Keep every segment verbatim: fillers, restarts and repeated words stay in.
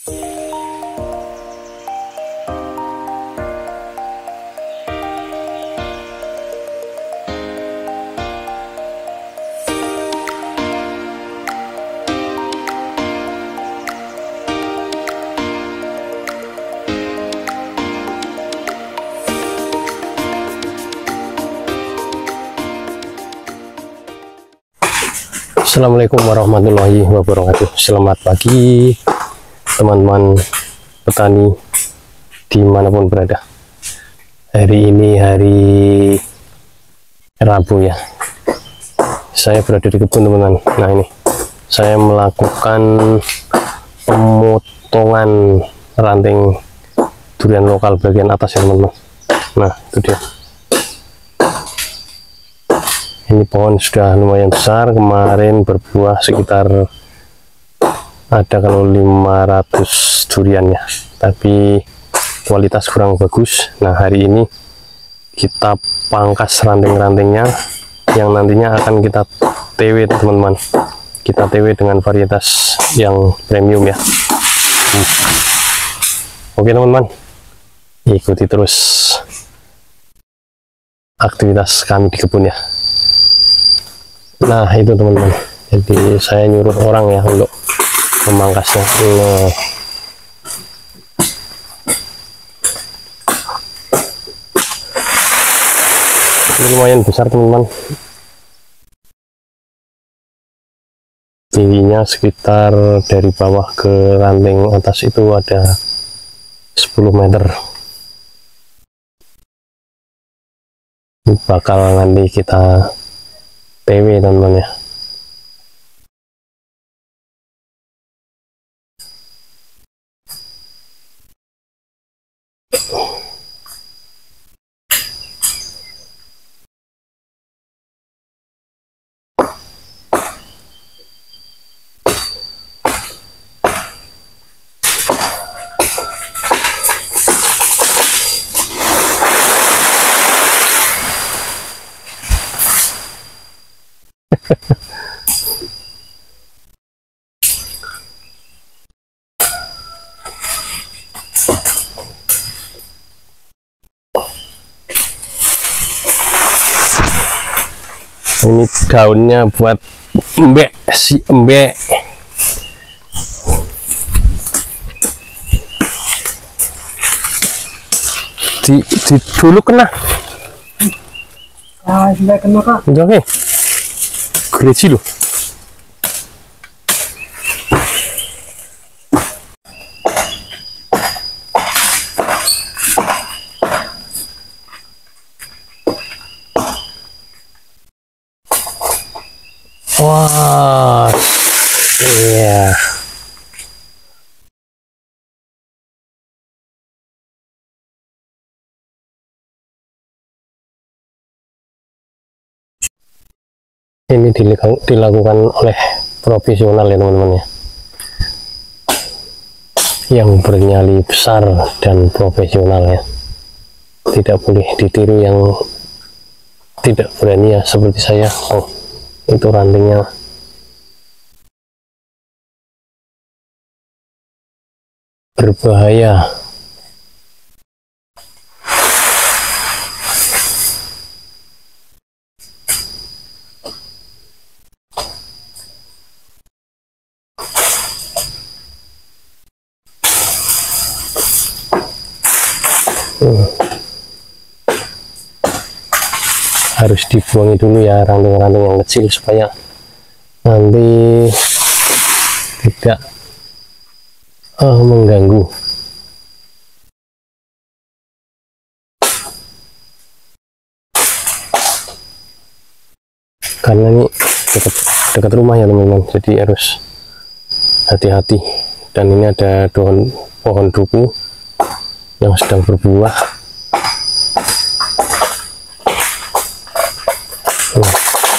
Assalamualaikum warahmatullahi wabarakatuh. Selamat pagi teman-teman petani dimanapun berada. Hari ini hari Rabu ya, saya berada di kebun teman-teman. Nah ini saya melakukan pemotongan ranting durian lokal bagian atas ya teman-teman. Nah itu dia, ini pohon sudah lumayan besar, kemarin berbuah sekitar ada kalau lima ratus duriannya, tapi kualitas kurang bagus. Nah hari ini kita pangkas ranting-rantingnya yang nantinya akan kita T W teman-teman, kita T W dengan varietas yang premium ya. hmm. Oke teman-teman, ikuti terus aktivitas kami di kebun ya. Nah itu teman-teman, jadi saya nyuruh orang ya untuk memangkasnya. Nah, ini lumayan besar teman-teman, tingginya sekitar dari bawah ke ranting atas itu ada sepuluh meter. Ini bakal nanti kita T W teman-teman ya. Ini daunnya buat embek, si embek. Di, di dulu kena. Ah, sudah kena kak. Udah oke. Gereci loh. Wah, iya. Ini dilakukan oleh profesional ya teman-teman ya, yang bernyali besar dan profesional ya. Tidak boleh ditiru yang tidak berani ya, seperti saya. Oh, itu rantingnya berbahaya. hmm. Harus dibuangi dulu ya ranting-ranting yang kecil supaya nanti tidak uh, mengganggu. Karena ini dekat dekat rumah ya teman-teman, jadi harus hati-hati. Dan ini ada pohon pohon duku yang sedang berbuah. hmm.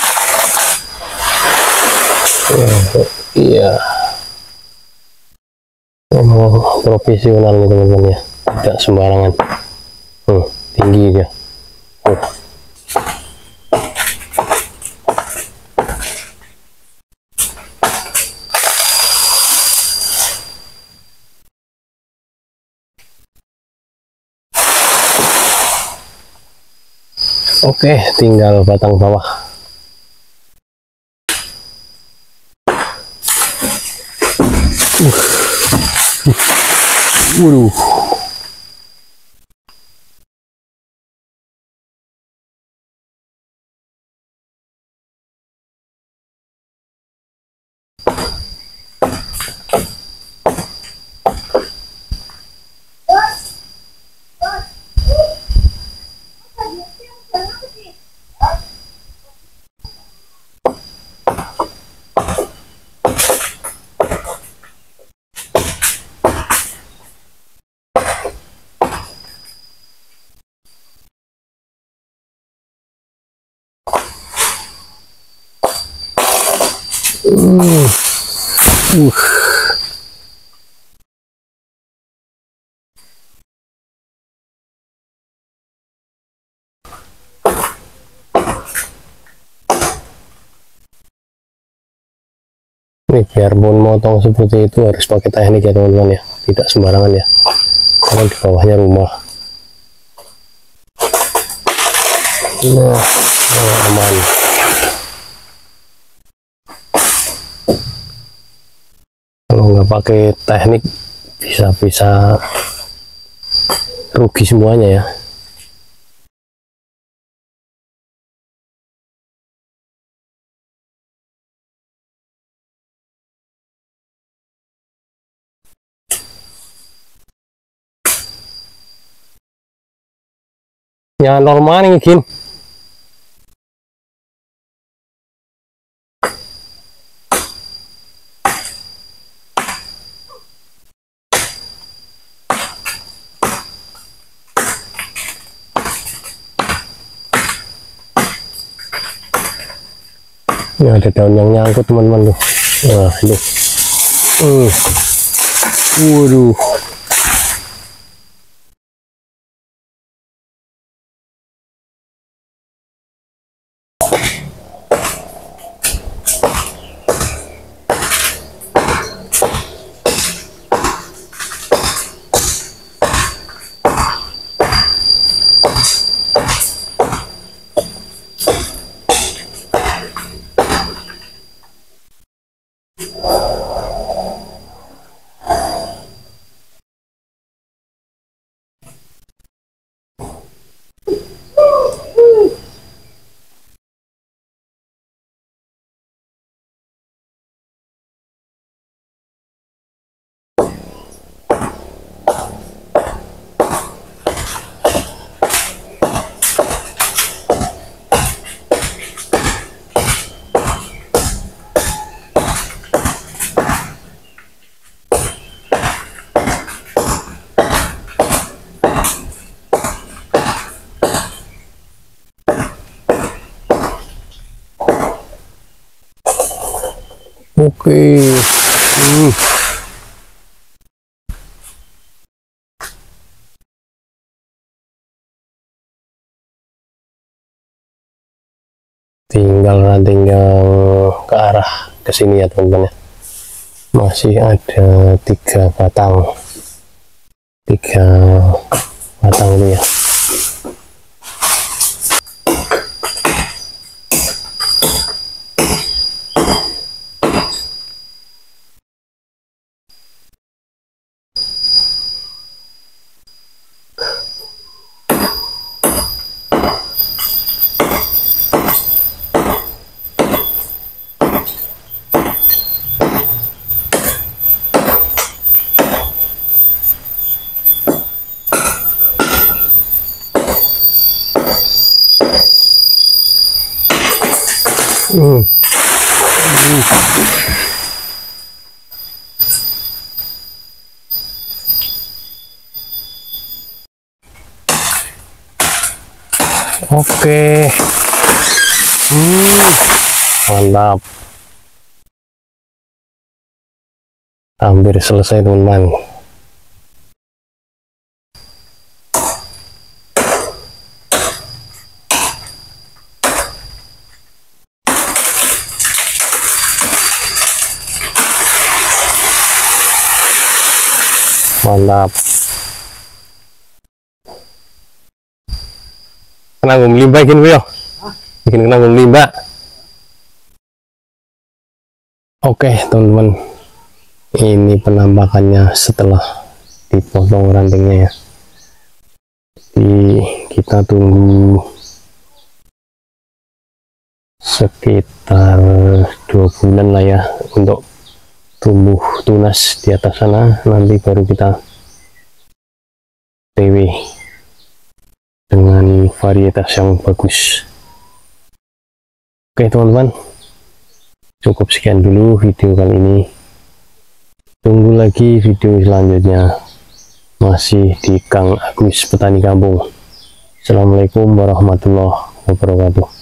Iya, memang profesional nih teman-teman ya, tidak sembarangan. hmm, tinggi dia. hmm. Oke, tinggal batang bawah. Uh. Waduh. Uh. Uh. Ini biarpun motong seperti itu harus pakai teknik ya teman-teman ya, tidak sembarangan ya, karena di bawahnya rumah. Nah, nah aman. Kalau nggak pakai teknik bisa-bisa rugi semuanya ya. Ya normal nih Gin. Ini ada daun yang nyangkut teman-teman tuh. Nah ini. Uh. Waduh. Oke. Hmm. Tinggal tinggal ke arah ke sini ya teman-teman ya. Masih ada tiga batang. Tiga batang ini ya. Hmm. Hmm. Oke. Hmm. Mantap. Hampir selesai teman-teman. Mantap. Kenanggung limbah bikin yo. Bikin kenanggung limbah. Oke teman-teman, ini penampakannya setelah dipotong rantingnya ya. Jadi kita tunggu sekitar dua bulan lah ya untuk tumbuh tunas di atas sana, nanti baru kita T W dengan varietas yang bagus. Oke teman-teman, cukup sekian dulu video kali ini. Tunggu lagi video selanjutnya, masih di Kang Agus Petani Kampung. Assalamualaikum warahmatullahi wabarakatuh.